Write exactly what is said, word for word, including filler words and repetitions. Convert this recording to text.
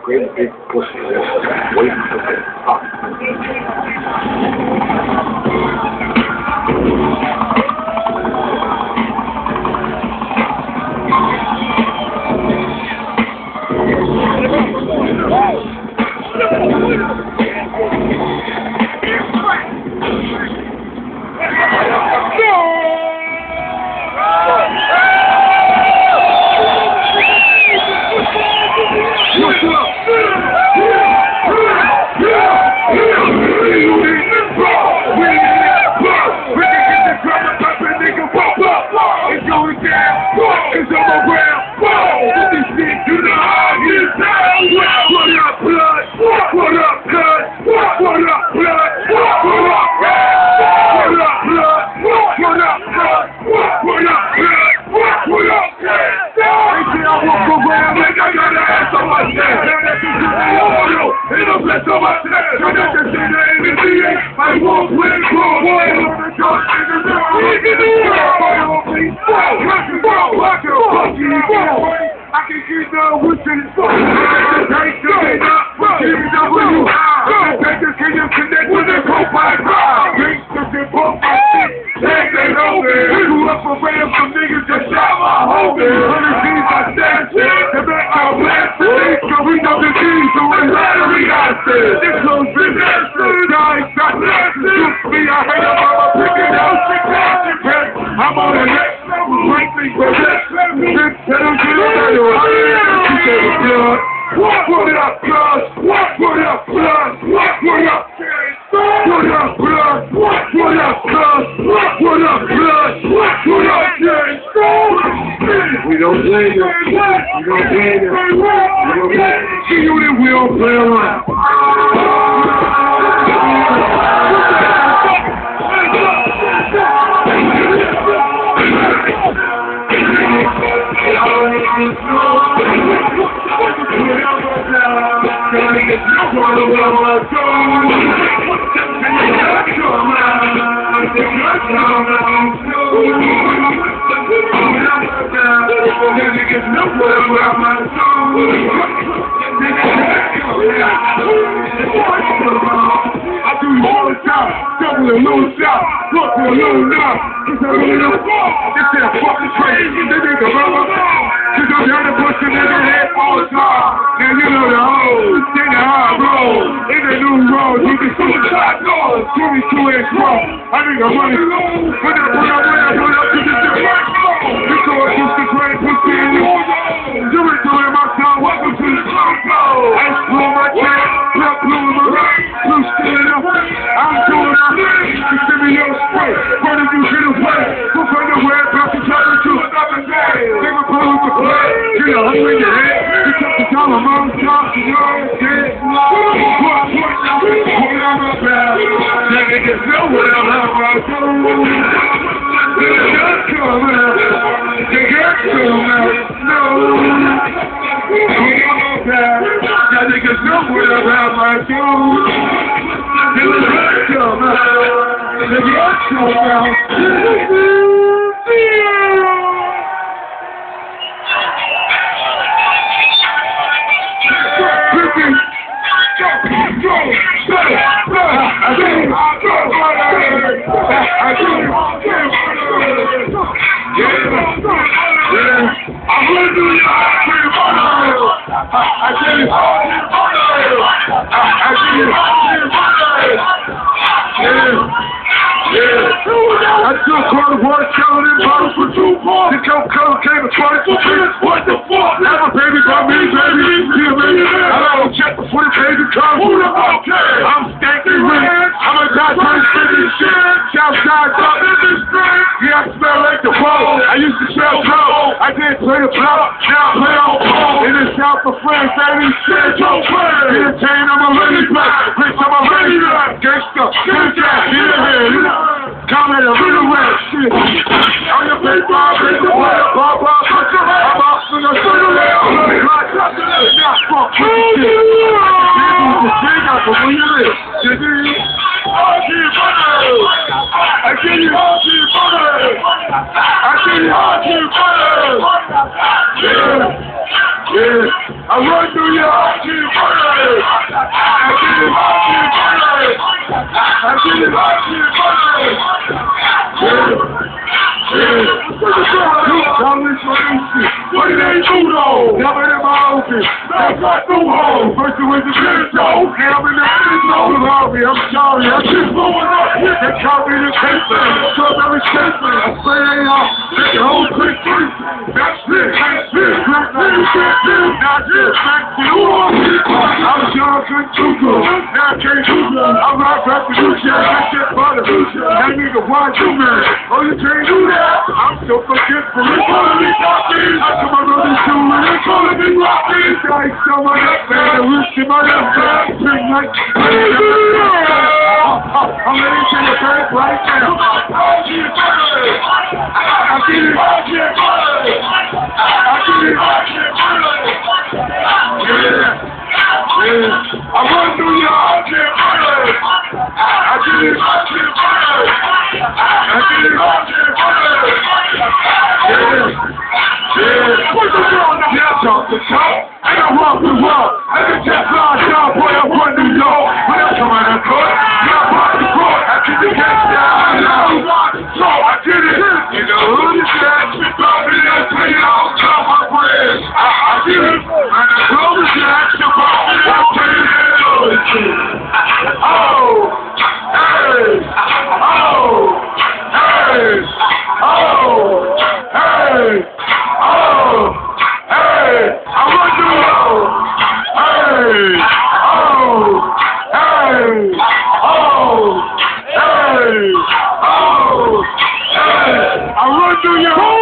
great big pussy that's waiting for the top. I can keep the wishing for they should not give me W I. Can you connect with the profile? Gangsters and both my shit, they ain't over. We grew up around some niggas that shot my homie. Hundred G's I stand shit, the back I blast it. So we know the G's, so it's lottery I said. This close business, guys, stop blasting. Me, I hate a mama picking out shit, passion pack. I'm on the next level, frankly, but that's level. Tell them to the What what up, blood? What what up, blood? What what up, what up, blood? What what up, blood? What what up, blood? What what up, we don't play them. We don't play them. We don't play them. See you that we don't play around. I do you all the time, double a little shot, look for a little knock, cause I'm in the fall, this is a fucking crazy, they think I'm rubber, cause I'm down to push a nigga head all the time, now you know the hoes, take the high road, in the new road, you can see the top doors, twenty-two inch roll, I think I'm running low, when I put up, when I put up to the shit right slow, you go and push the train, push the in the you ain't doing my time, welcome to the slow flow, I explore my chest, put blue in my right, blue still up, I'm doing my thing, you send me your spray, running you to the way, look on the web, drop the top to another day, take a pull with the play, get a hole in your head, you took the dollar, mom, top, you know what I'm saying, hold on my back, that niggas know what I'm about to do, they just come out, they just come out, no, hold on my back, that niggas know what I'm about to do, they just come out, they just come out, I took quarter water, selling in bottles for two more. The coke color came to twenty-two minutes. What the fuck? Now my baby got me, baby. Yeah, baby. I don't check before the baby comes. Okay. I'm stanky rich. I'm a guy trying to spend this shit. Southside up in this street. Yeah, I smell like the boat. I used to sell dope. I didn't play the block. Now I play on phone. In the south of France, baby, shit, don't play. Entertain, I'm a ready black. Bitch, I'm a ready black. Gangsta, good jack, get in here. Come at a little red shit. On your paper, I bring the way. Bob, Bob, put your head. I'm out to the center. Like up to the not fuck with the shit. You do the thing out from where you live. You do all the money. I give you all the money. I give you all the money. Yeah. Yeah, I run through your I get it murdered. I get it, I get it murdered. I get it, I get it murdered. Yeah, yeah. Y'all listen to this shit. What did they do though? Y'all in my office. That's my new home. First it was the video. Now I'm in the video. I'm sorry, I'm just blowing up. They call me the paper. Strawberry paper. I say they are. Take the whole quick three. That's it. That's it. Black lady, that's it. Not this. Back to you. I was young, couldn't do good. Now I can't do good. I'm right back to you, shit. That shit butter. That nigga, why you man? Oh, you can't do that. I'm so forgetful. They calling me Rocky. I come on on this shoe and they calling me Rocky. Guys, someone up there. The roots in my left side. Big night. I'm ready to the first right now. I get it. I get it. I get it. I get it. Yeah. Yeah. I run through your I get it. I get it. I get it. I get it. I get it. Yeah. Yeah. What's the girl now? Yeah, talk to talk. I don't walk the walk. I can just fly down, boy, I'm from New York. When I'm coming to court, yeah, I'm on the court. I get the cash down, so I get it. You know who this is? We probably don't pay it all, come my friends. I get it. And the club is that, you probably don't pay it all. Oh, hey, oh, hey, oh, hey, oh, hey, I want to know. Hey, oh, hey, oh, hey, oh, hey, I run through your